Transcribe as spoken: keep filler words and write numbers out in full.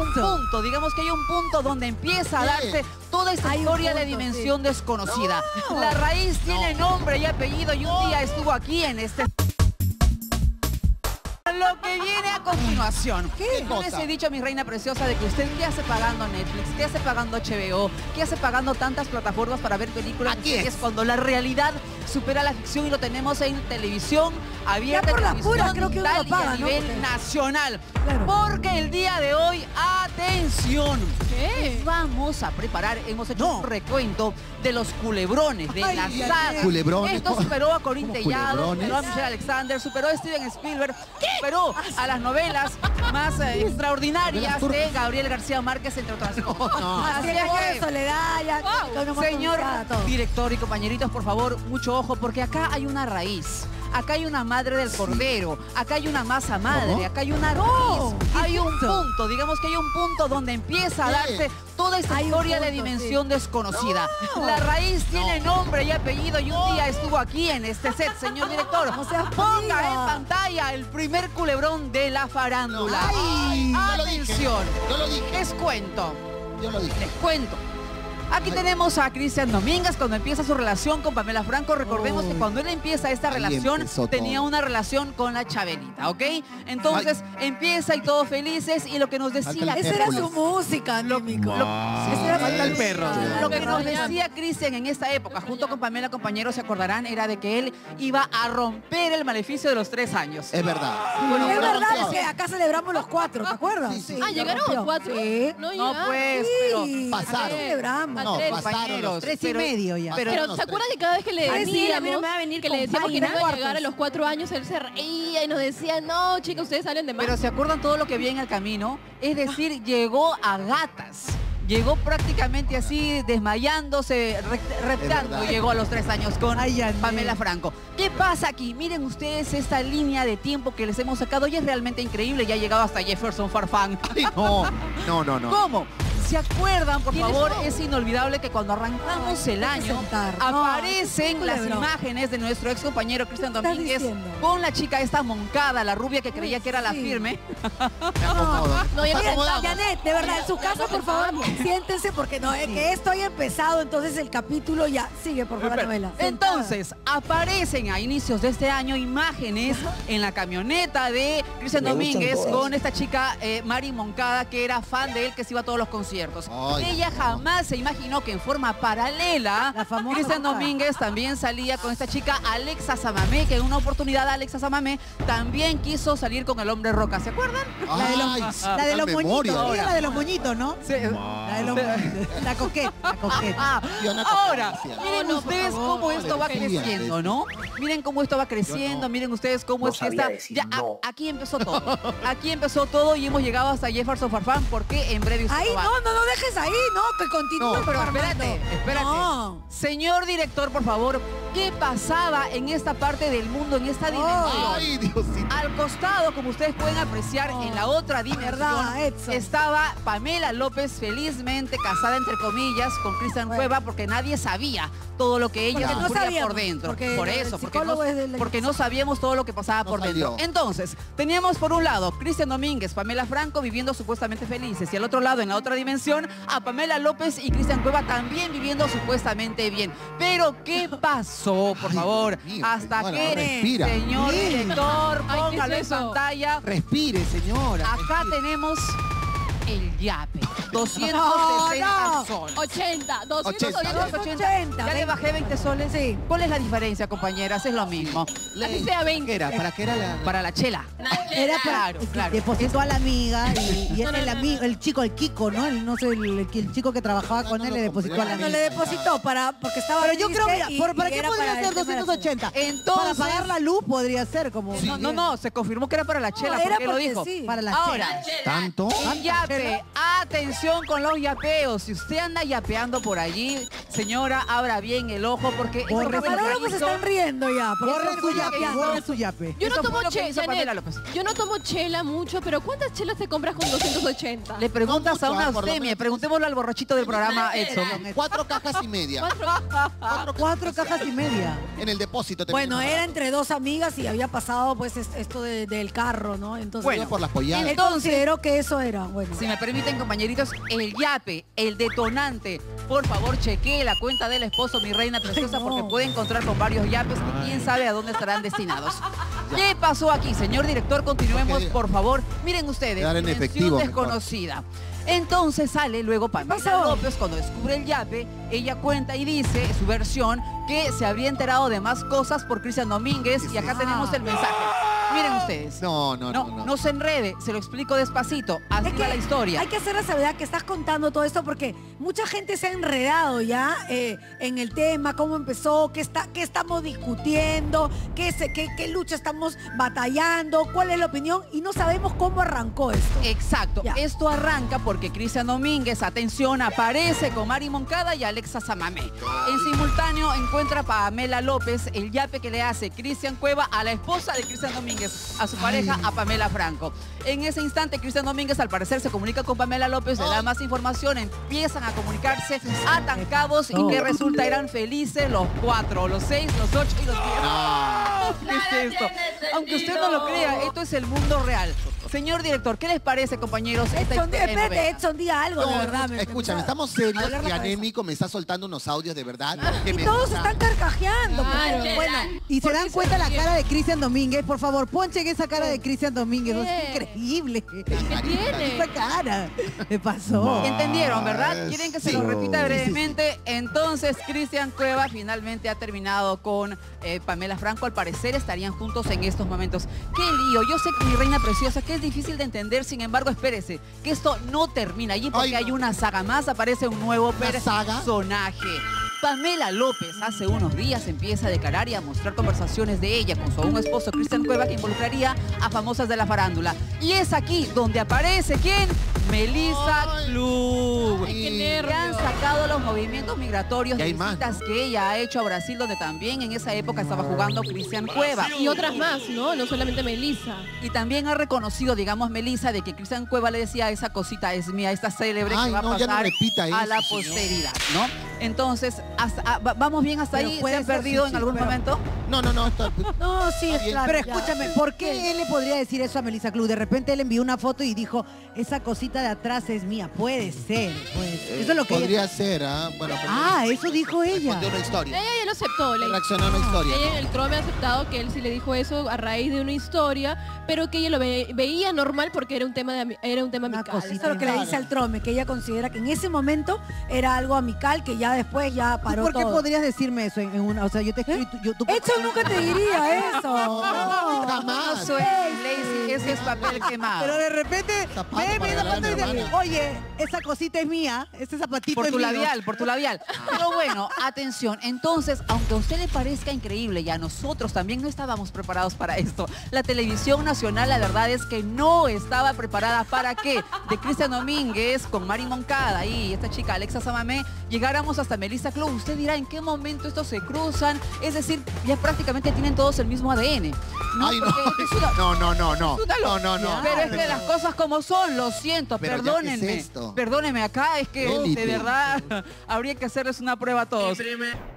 un punto, digamos que hay un punto donde empieza a darse toda esta Hay un historia de punto, dimensión sí. desconocida. No. La raíz tiene nombre y apellido y un día estuvo aquí en este... Lo que viene a continuación. ¿Qué Yo les cosa? he dicho a mi reina preciosa de que usted qué hace pagando Netflix, qué hace pagando H B O, qué hace pagando tantas plataformas para ver películas y Aquí series es. cuando la realidad supera la ficción y lo tenemos en televisión abierta, Ya por las televisión puras creo que uno digital lo paga, y a ¿no? nivel Porque- nacional. Claro. Porque el día de hoy, atención, ¿Qué? nos vamos a preparar, hemos hecho No. un recuento de los culebrones, de Ay, la ay, saga. ay. Culebrones. Esto superó a Corín ¿Cómo Tellado, culebrones? superó a Michelle Alexander, superó a Steven Spielberg, superó a las novelas más eh, extraordinarias de Gabriel García Márquez, entre otras cosas. No. Así Así es es de que, soledad, ya. con una señor motonada, todo. director y compañeritos, por favor, mucho ojo, porque acá hay una raíz. Acá hay una madre del cordero, acá hay una masa madre, ¿Cómo? acá hay una raíz, No, ¿qué hay es un eso? punto, digamos que hay un punto donde empieza a ¿Qué? darse toda esta Hay un historia de punto, dimensión desconocida. No. La raíz tiene nombre y apellido y un día estuvo aquí en este set, señor director. No seas Ponga fría. en pantalla el primer culebrón de la farándula. Ay, yo lo dije. Atención, Yo lo dije. les cuento. Yo lo dije. Les cuento. Aquí Ay. tenemos a Cristian Domínguez cuando empieza su relación con Pamela Franco. Recordemos que Uy. cuando él empieza esta Ahí relación empezó tenía todo. una relación con la Chabelita, ¿ok? Entonces empieza y todos felices y lo que nos decía... Falta el Esa era su Hércules. música, anímico. lo- Esa era Falta el su perro. música. Lo que nos decía Cristian en esta época, junto con Pamela, compañeros, se acordarán, era de que él iba a romper el maleficio de los tres años. Es verdad. Bueno, Es lo verdad, rompió. porque acá celebramos los cuatro, ¿te acuerdas? Sí, sí. Ah, lo ¿llegaron rompió. cuatro? Sí. No, No, llegaron. pues, Sí, Pasaron. acá celebramos. No, tres, pasaron compañeros. los Tres y pero- medio ya. pero- Pero los ¿se tres. acuerdan que cada vez que le Ay, sí, decíamos, a mí no me va a venir que con le decíamos que no vaina, iba a llegar cuartos. a los cuatro años, él se reía y nos decía, no, chicos, ustedes salen de más? Pero ¿se acuerdan todo lo que vi en el camino? Es decir, llegó a gatas. Llegó prácticamente así, desmayándose, re- reptando, verdad. y llegó a los tres años con Ay, Yané. Pamela Franco. ¿Qué pasa aquí? Miren ustedes esta línea de tiempo que les hemos sacado y es realmente increíble. Ya ha llegado hasta Jefferson Farfán. Ay, no. No, no, no. ¿Cómo? ¿Se acuerdan, por ¿Quiénes favor? son? Es inolvidable que cuando arrancamos el hay que año sentar. No, aparecen qué las culebrón. imágenes de nuestro ex compañero Cristian ¿Qué estás Domínguez diciendo? con la chica esta moncada, la rubia que creía que era la sí. firme. Me acomodo. No, ya Nos no, acomodamos. Janet, de verdad, en su casa, por favor, siéntense porque no, es que esto haya empezado, entonces el capítulo ya sigue, por favor, novela. Entonces, aparecen a inicios de este año imágenes en la camioneta de Cristian Me gustan Domínguez todas. con esta chica eh, Mari Moncada, que era fan de él, que se iba a todos los conciertos. Ay, Ella no. jamás se imaginó que en forma paralela, La famosa Cristian Moncada. Domínguez también salía con esta chica Alexa Samamé, que en una oportunidad Alexa Samamé también quiso salir con el hombre roca, ¿se acuerdan? La de los, Ay, la de los tal moñitos, memoria. ella la de los moñitos, ¿no? Sí. La de los moñitos. La coqueta, la coqueta. Ah, Y una ahora, competencia. miren No, no, por ustedes favor, cómo no, esto va Sofía, creciendo, ¿no? Miren cómo esto va creciendo, no. miren ustedes cómo No es que sabía está... decir Ya, a- no. aquí empezó todo. Aquí empezó todo y hemos llegado hasta Jefferson Farfán porque en breve usted Ahí lo va- no, no, no dejes ahí, no, que continúe. No, Pero Armando. espérate, espérate. No. Señor director, por favor, ¿qué pasaba en esta parte del mundo, en esta dimensión? Ay, Diosito. Al costado, como ustedes pueden apreciar, Oh, en la otra dimensión, verdad, Edson. estaba Pamela López felizmente casada, entre comillas, con Cristian Bueno. Cueva, porque nadie sabía todo lo que ella Porque no sufría sabíamos, por dentro. porque por el eso, porque no, psicólogo es de la- porque no sabíamos todo lo que pasaba No por dentro. salió. Entonces, teníamos por un lado Cristian Domínguez, Pamela Franco viviendo supuestamente felices, y al otro lado, en la otra dimensión, a Pamela López y Cristian Cueva también viviendo supuestamente bien. Pero, ¿qué pasó, por Ay, favor? Dios mío, Hasta señora, que, respira. señor Sí. director, Ay, ¿qué póngalo es en eso? pantalla. Respire, señora. Acá tenemos el yape. doscientos sesenta No, no. soles. ochenta, doscientos ochenta. ochenta. ochenta, Ya le ven. bajé veinte soles. Sí. ¿Cuál es la diferencia, compañeras? Es lo mismo. Así sea veinte. ¿Qué era? ¿Para qué era la...? Para la chela. Era para, Claro, claro. depositó a la amiga y, y No, no, el, no, amigo, el chico, el Kiko, ¿no? El, no sé, el, el chico que trabajaba No, con no, él no, le depositó a la compré amiga. la No le misma. depositó para, porque estaba Pero yo creo triste que, y- ¿por, ¿para y qué era podría para el ser tema de la doscientos ochenta? Entonces- Para pagar la luz podría ser como... No, no, no, se confirmó que era para la chela, No, era porque lo porque dijo. sí. Para la Ahora, ¿Tanto? un yape, atención con los yapeos. Si usted anda yapeando por allí, señora, abra bien el ojo porque eso Borre fue lo que Manolo se hizo- están riendo ya. porque Borre eso su fue lo que yape, hizo. borre su yape. Yo no Eso fue tomo lo que chela, hizo Pamela López. yo no tomo chela mucho, pero ¿cuántas chelas te compras con doscientos ochenta? Le preguntas No a mucho, una ah, por lo ustemia, menos. preguntémosle al borrachito del programa Edson. Cuatro cajas y media. Cuatro. Cuatro cajas y media. En el depósito. te Bueno, viene era más entre dos amigas y había pasado pues es- esto de- del carro, ¿no? Entonces, barato. Bueno, Iba por las polladas. él consideró que eso era, bueno. Si Si me permiten, compañeritos, el yape, el detonante. Por favor, chequee la cuenta del esposo, mi reina preciosa, Ay, no. porque puede encontrar con varios yapes que quién sabe a dónde estarán destinados. ¿Qué pasó aquí, señor director? Continuemos, Ok. por favor. Miren ustedes, Dar en dimensión efectivo, mejor. desconocida. Entonces sale luego Pamela pasó? López cuando descubre el yape. Ella cuenta y dice su versión que se habría enterado de más cosas por Cristian Domínguez. Y acá tenemos el mensaje. Miren ustedes. No, no, no, No, no. no se enrede, se lo explico despacito. Así Es va que la historia. hay que hacer la salvedad que estás contando todo esto porque mucha gente se ha enredado ya eh, en el tema, cómo empezó, qué, está, qué estamos discutiendo, qué, se- qué, qué lucha estamos batallando, cuál es la opinión y no sabemos cómo arrancó esto. Exacto. Ya. Esto arranca porque Cristian Domínguez, atención, aparece con Mari Moncada y Alexa Samamé. En simultáneo encuentra a Pamela López, el yape que le hace Cristian Cueva a la esposa de Cristian Domínguez, a su pareja, a Pamela Franco. En ese instante, Cristian Domínguez, al parecer, se comunica con Pamela López, le da más información, empiezan a comunicarse, atan cabos y que resulta eran felices los cuatro, los seis, los ocho y los diez. No. ¿Qué es esto? Aunque usted no lo crea, esto es el mundo real. Señor director, ¿qué les parece, compañeros? Esta Edson, di- telenovela? espérate, Edson, di algo, de No, verdad. me- escúchame, me- estamos serios Hablar la y cabeza. Anémico me está soltando unos audios de verdad. que Y me todos gusta. están carcajeando. Claro. porque, bueno, Y se ¿Por dan qué se cuenta la ríen? cara de Cristian Domínguez. Por favor, ponchen esa cara de Cristian Domínguez. Es ¿Qué? increíble. ¿Qué Esa tiene? cara. ¿Qué pasó? ¿Entendieron, verdad? ¿Quieren que se lo Sí. repita Sí, sí, brevemente? Entonces, Cristian Cueva finalmente ha terminado con eh, Pamela Franco. Al parecer estarían juntos en estos momentos. ¡Qué lío! Yo sé, mi reina preciosa, que es difícil de entender. Sin embargo, espérese, que esto no termina allí porque Ay, hay una saga más. Aparece un nuevo ¿Una saga? personaje. Pamela López hace unos días empieza a declarar y a mostrar conversaciones de ella con su aún esposo Cristian Cueva que involucraría a famosas de la farándula. Y es aquí donde aparece, ¿quién? Melissa Ay. Club. Ay, qué Y- Le han nervios. sacado los movimientos migratorios Y de hay más, visitas que ella ha hecho a Brasil, donde también en esa época estaba jugando Cristian Cueva. Y otras más, ¿no? No solamente Melissa. Y también ha reconocido, digamos, Melissa, de que Cristian Cueva le decía, esa cosita es mía, esta célebre Ay, que va a no, ya no pasar repita a eso, la señor. posteridad, ¿no? Entonces, hasta- ah, va- ¿vamos bien hasta Pero ahí? ¿Se puede han ser, perdido sí, en sí, algún pero- momento? No, no, no. Está, no, sí, Está bien. claro. Pero ya. escúchame, ¿por qué él le podría decir eso a Melissa Club? De repente él envió una foto y dijo, esa cosita de atrás es mía. Puede ser, puede ser. Eso es lo que Podría ella... ser, ¿ah? Bueno, pero- Ah, eso dijo ella. Respondió una historia. Ella ya lo aceptó. Le, Reaccionó a una historia. ella en el Trome ha aceptado que él sí le dijo eso a raíz de una historia, pero que ella lo ve- veía normal porque era un tema de ami- era un tema Una amical. cosita. Eso es lo que le dice al Trome, que ella considera que en ese momento era algo amical, que ya después ya ¿Tú paró ¿Por qué todo. podrías decirme eso en, en una... O sea, yo te escribo y tú... Yo, tú- Edson nunca te diría eso. No, No jamás. soy lazy, ese es papel quemado. Pero de repente Zapato ve, para ve la regalar a foto y mi dice, hermana. oye, esa cosita es mía, ese zapatito Por es tu mío. labial, por tu labial. Pero bueno, atención. Entonces, aunque a usted le parezca increíble y a nosotros también no estábamos preparados para esto, la televisión nacional, la verdad es que no estaba preparada para que de Cristian Domínguez con Mari Moncada y esta chica Alexa Samamé llegáramos hasta Melissa Club. Usted dirá, ¿en qué momento estos se cruzan? Es decir, ya prácticamente tienen todos el mismo A D N. ¿no? Ay, no. Porque esto es una- No, no, no, no. es una No, lo- no, no. Pero es que Pero- las cosas como son, lo siento, Pero ya, ¿qué perdónenme. es esto? Perdónenme acá, es que Élite. de verdad habría que hacerles una prueba a todos.